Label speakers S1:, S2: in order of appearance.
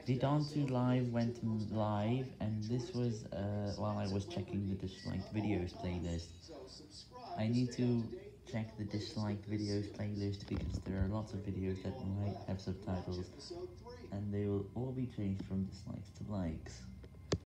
S1: Vedantu Live went live, and this was while I was checking the disliked videos playlist. I need to check the disliked videos playlist because there are lots of videos that might have subtitles, and they will all be changed from dislikes to likes.